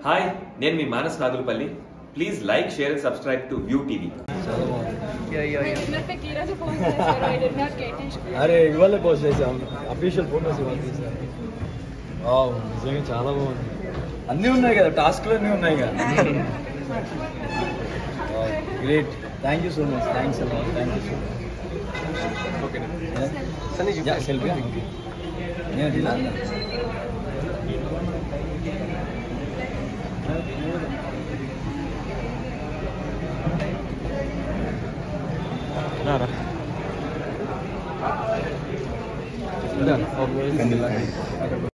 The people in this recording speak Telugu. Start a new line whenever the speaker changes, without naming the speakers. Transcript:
హాయ్, నేను మీ Manas Nagulapalli. Please like, share and subscribe to view TV.
అరే ఇవాళ పోస్ట్ చేసాం, అఫీషియల్ ఫోటోస్ ఇవాళ తీసాం. నిజంగా చాలా బాగుంది. అన్నీ ఉన్నాయి కదా, టాస్క్లు అన్నీ ఉన్నాయి కదా. Great, thank you so much. Thanks అలా, thank you so much. Selfie నేను